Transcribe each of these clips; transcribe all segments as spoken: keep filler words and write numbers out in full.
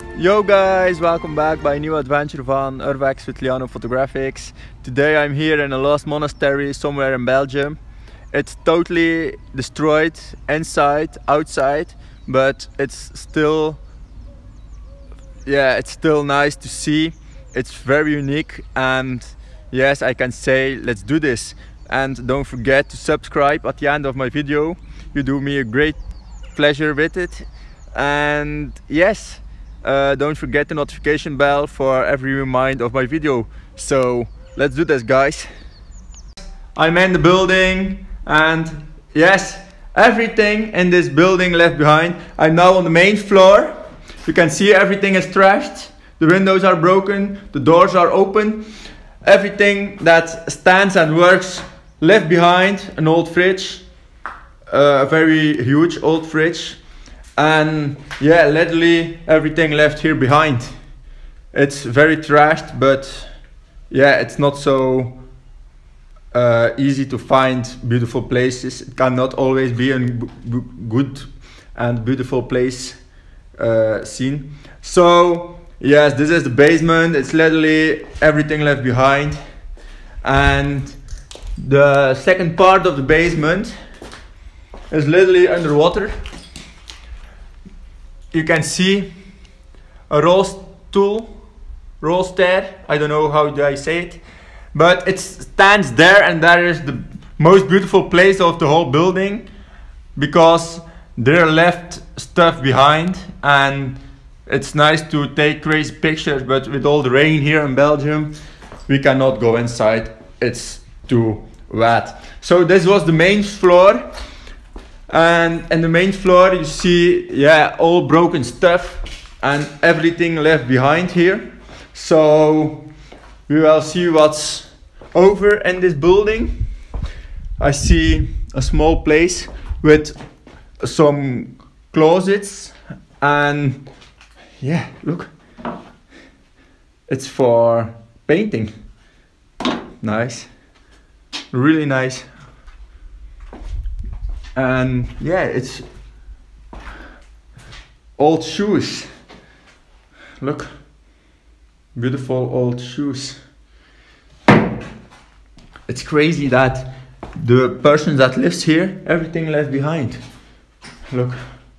Yo guys, welcome back by a new adventure van Urbex with Liano Photographics. Today I'm here in a lost monastery somewhere in Belgium. It's totally destroyed inside, outside, but it's still, yeah, it's still nice to see. It's very unique, and yes, I can say let's do this. And don't forget to subscribe at the end of my video. You do me a great pleasure with it. And yes, uh, don't forget the notification bell for every reminder of my video. So let's do this, guys. I'm in the building, and yes, everything in this building left behind. I'm now on the main floor. You can see everything is trashed. The windows are broken, the doors are open. Everything that stands and works left behind. An old fridge, uh, a very huge old fridge. And yeah, literally everything left here behind. It's very trashed, but yeah, it's not so uh, easy to find beautiful places. It cannot always be a good and beautiful place uh, seen. So yes, this is the basement. It's literally everything left behind. And the second part of the basement is literally underwater. You can see a roll stool, roll stair, I don't know how do I say it, but it stands there, and that is the most beautiful place of the whole building, because there left stuff behind, and it's nice to take crazy pictures, but with all the rain here in Belgium, we cannot go inside, it's too wet. So this was the main floor. And in the main floor you see, yeah, all broken stuff and everything left behind here. So we will see what's over in this building. I see a small place with some closets, and yeah, look, it's for painting. Nice, really nice. And yeah, it's old shoes. Look, beautiful old shoes. It's crazy that the person that lives here, everything left behind. Look,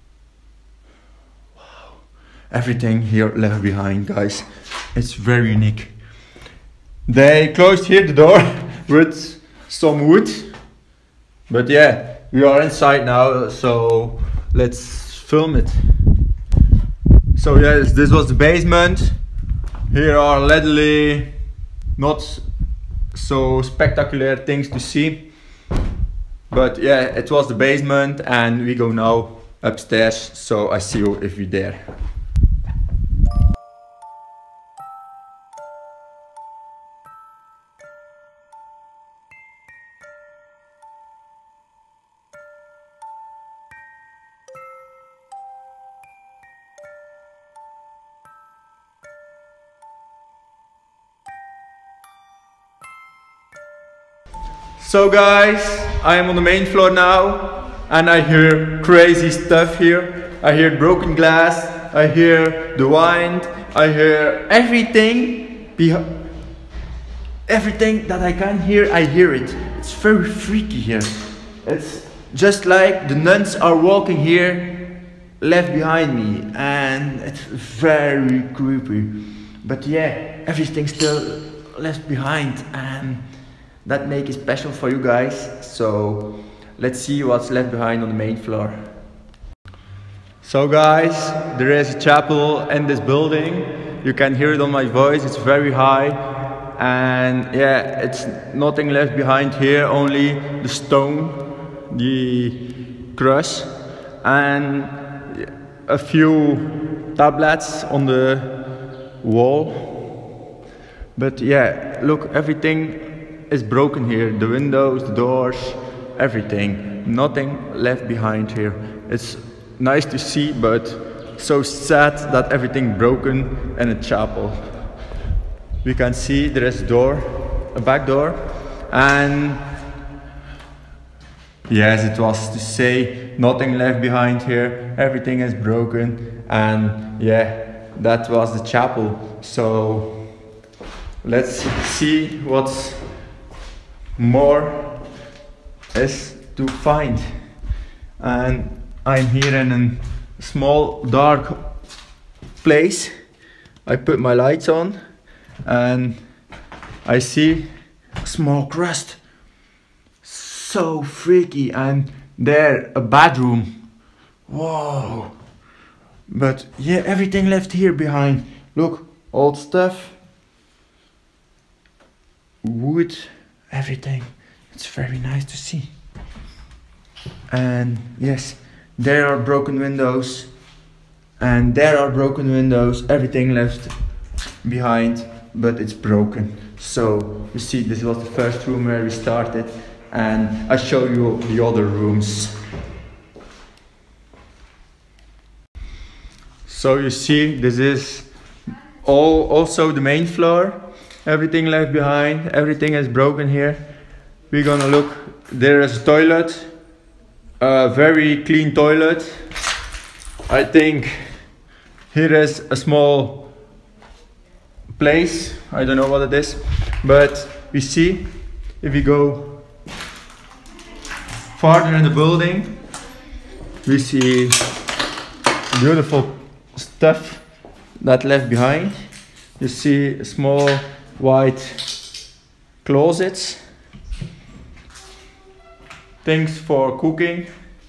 wow, everything here left behind, guys. It's very unique. They closed here the door with some wood, but yeah, we are inside now, so let's film it. So yes, this was the basement. Here are literally not so spectacular things to see, but yeah, it was the basement, and we go now upstairs, so I see you if you're there. So guys, I am on the main floor now, and I hear crazy stuff here. I hear broken glass, I hear the wind, I hear everything, everything that I can hear, I hear it. It's very freaky here. It's just like the nuns are walking here left behind me, and it's very creepy. But yeah, everything's still left behind, and that make it special for you guys. So let's see what's left behind on the main floor. So guys, there is a chapel in this building. You can hear it on my voice, it's very high. And yeah, it's nothing left behind here, only the stone, the cross, and a few tablets on the wall. But yeah, look, everything is broken here. The windows, the doors, everything. Nothing left behind here. It's nice to see, but so sad that everything broken in a chapel. We can see there is a door, a back door, and yes, it was to say nothing left behind here. Everything is broken, and yeah, that was the chapel. So let's see what's more is to find. And I'm here in a small dark place. I put my lights on and I see a small crust. So freaky. And there a bedroom. Whoa. But yeah, everything left here behind. Look, old stuff, wood, everything. It's very nice to see. And yes, there are broken windows, and there are broken windows, everything left behind, but it's broken. So you see, this was the first room where we started, and I show you the other rooms. So you see, this is all also the main floor. Everything left behind, everything is broken here. We're gonna look, there is a toilet, a very clean toilet. I think here is a small place, I don't know what it is, but we see, if we go farther in the building, we see beautiful stuff that left behind. You see small white closets, things for cooking.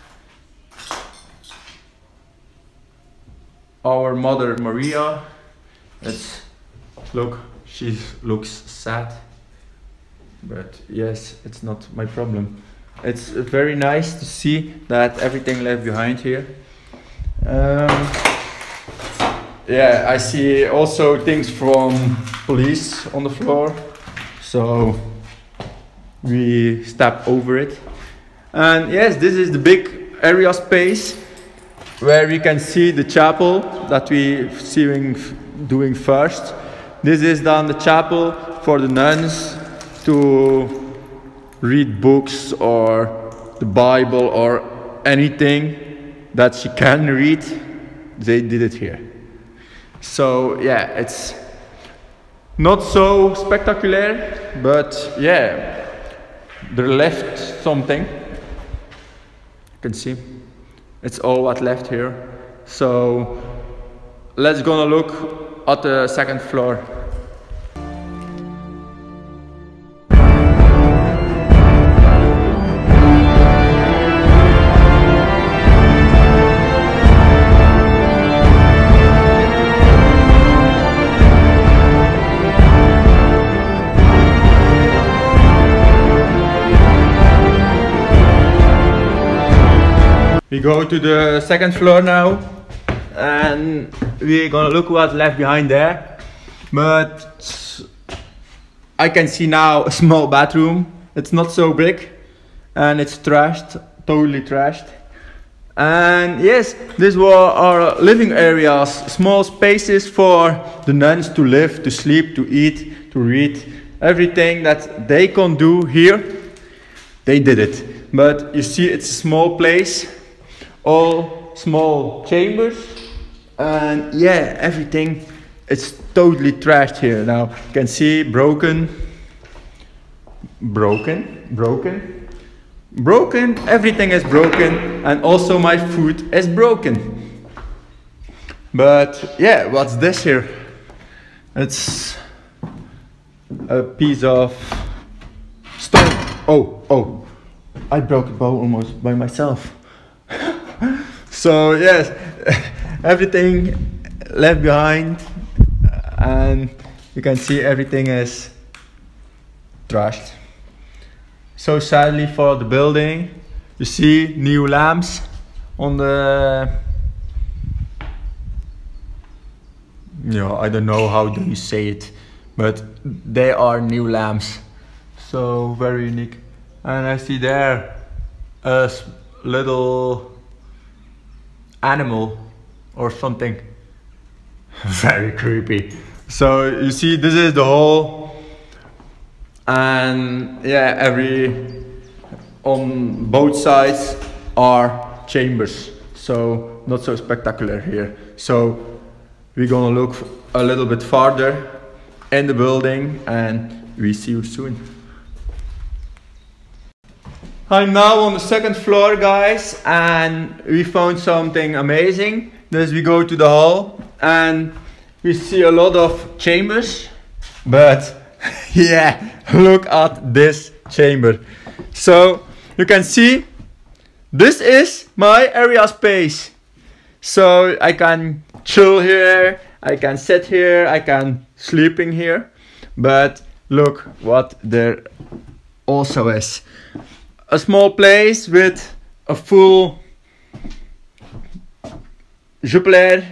Our mother Maria, it's, look, she looks sad, but yes, it's not my problem. It's very nice to see that everything left behind here. Um, yeah, I see also things from police on the floor, so we step over it. And yes, this is the big area space where we can see the chapel that we seeing doing first. This is then the chapel for the nuns to read books or the Bible or anything that she can read. They did it here. So yeah, it's not so spectacular, but yeah, they left something. You can see it's all what left here. So let's gonna look at the second floor. We go to the second floor now, and we're gonna look what's left behind there. But I can see now a small bathroom. It's not so big, and it's trashed, totally trashed. And yes, these were our living areas, small spaces for the nuns to live, to sleep, to eat, to read. Everything that they can do here, they did it. But you see, it's a small place. All small chambers, and yeah, everything, it's totally trashed here. Now you can see broken, broken, broken, broken, everything is broken, and also my food is broken. But yeah, what's this here? It's a piece of stone. Oh, oh, I broke a bowl almost by myself. So yes, everything left behind, and you can see everything is trashed. So sadly for the building, you see new lamps on the, yeah, I don't know how do you say it, but they are new lamps, so very unique. And I see there a little animal or something. Very creepy. So you see, this is the hall, and yeah, every on both sides are chambers, so not so spectacular here. So we're gonna look a little bit farther in the building and we see you soon. I'm now on the second floor, guys, and we found something amazing. Thus we go to the hall and we see a lot of chambers, but yeah, look at this chamber. So you can see this is my area space. So I can chill here, I can sit here, I can sleep in here. But look what there also is. A small place with a full Jupiler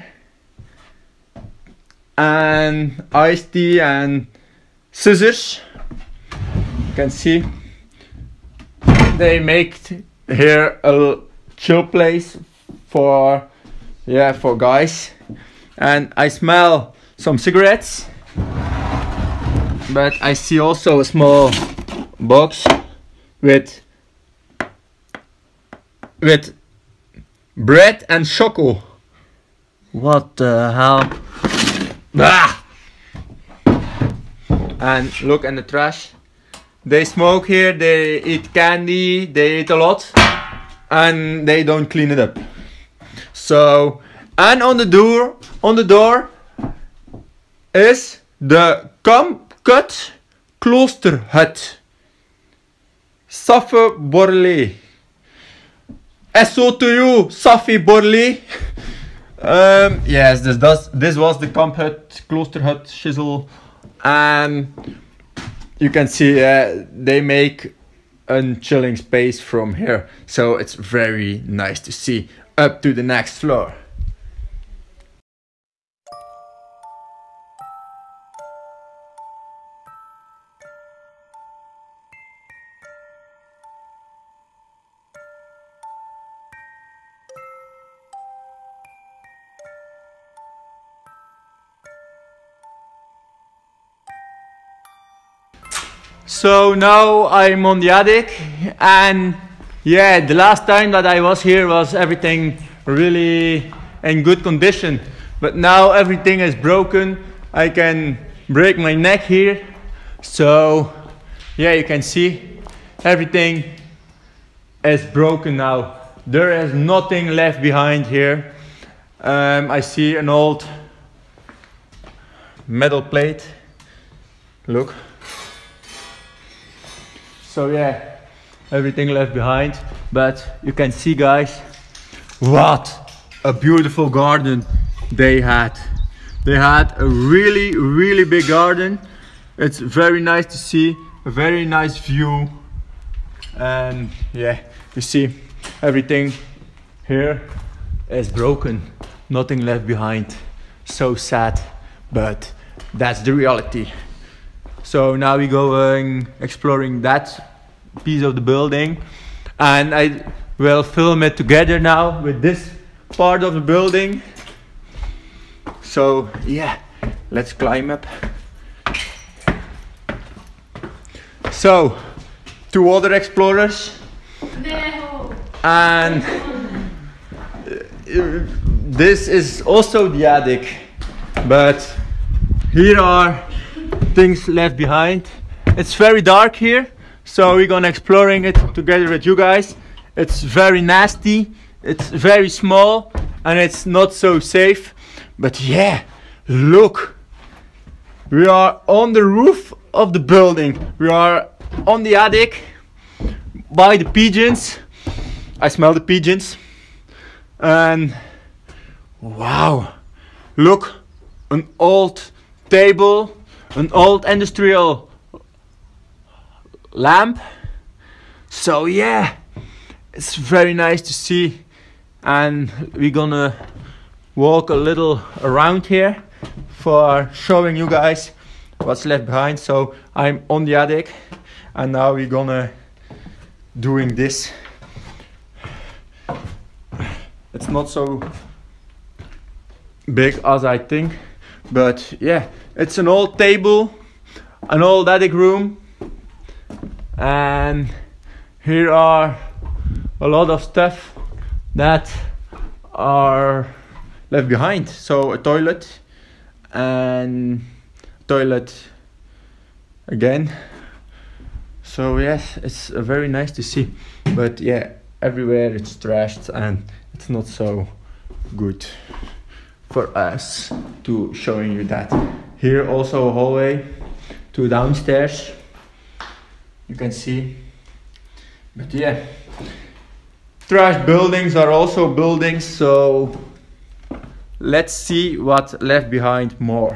and iced tea and scissors. You can see they make here a chill place for yeah for guys. And I smell some cigarettes, but I see also a small box with with bread and choco. What the hell? Ah! And look in the trash. They smoke here, they eat candy, they eat a lot, and they don't clean it up. So, and on the door, on the door is the Kamkut Kloosterhut. Safi Borley. S O to you, Safi Borley. Um, yes, this does. This was the Kamkut Kloosterhut shizzle, and you can see uh, they make a chilling space from here. So it's very nice to see. Up to the next floor. So now I'm on the attic, and yeah, the last time that I was here was everything really in good condition, but now everything is broken. I can break my neck here, so yeah, you can see everything is broken now. There is nothing left behind here. um, I see an old metal plate, look. So yeah, everything left behind, but you can see, guys, what a beautiful garden they had. They had a really, really big garden. It's very nice to see, a very nice view. And yeah, you see everything here is broken, nothing left behind. So sad, but that's the reality. So now we go uh, exploring that piece of the building, and I will film it together now with this part of the building. So yeah, let's climb up. So two other explorers, no. And uh, this is also the attic, but here are things left behind. It's very dark here, so we're gonna exploring it together with you guys. It's very nasty, it's very small, and it's not so safe. But yeah, look, we are on the roof of the building. We are on the attic by the pigeons. I smell the pigeons. And wow, look, an old table, an old industrial lamp. So yeah, it's very nice to see, and we're gonna walk a little around here for showing you guys what's left behind. So I'm on the attic, and now we're gonna doing this. It's not so big as I think, but yeah, it's an old table, an old attic room, and here are a lot of stuff that are left behind. So a toilet, and toilet again. So yes, it's uh, very nice to see, but yeah, everywhere it's trashed and it's not so good for us to showing you that. Here also a hallway to downstairs, you can see. But yeah, trash buildings are also buildings, so let's see what left behind more.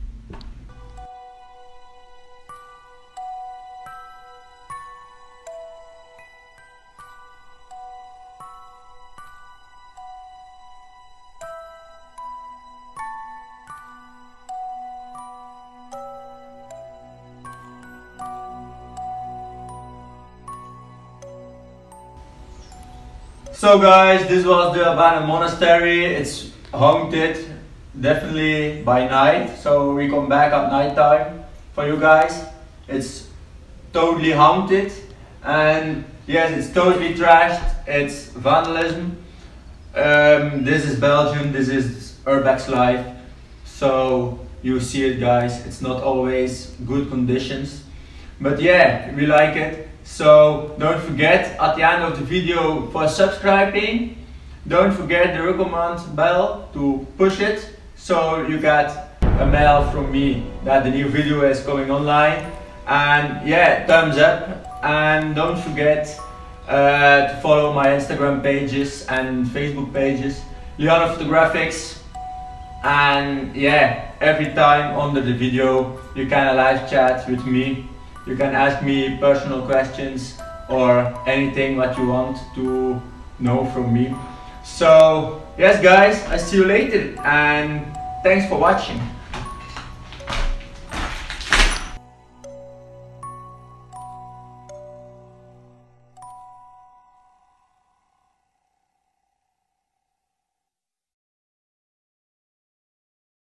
So guys, this was the abandoned monastery. It's haunted, definitely by night. So we come back at night time for you guys. It's totally haunted, and yes, it's totally trashed. It's vandalism. Um, this is Belgium. This is Urbex life. So you see it, guys. It's not always good conditions, but yeah, we like it. So don't forget at the end of the video for subscribing. Don't forget the recommend bell to push it, so you get a mail from me that the new video is coming online. And yeah, thumbs up, and don't forget uh, to follow my Instagram pages and Facebook pages, Liano Photographics. And yeah, every time under the video you can live chat with me. You can ask me personal questions or anything what you want to know from me. So yes guys, I see you later, and thanks for watching.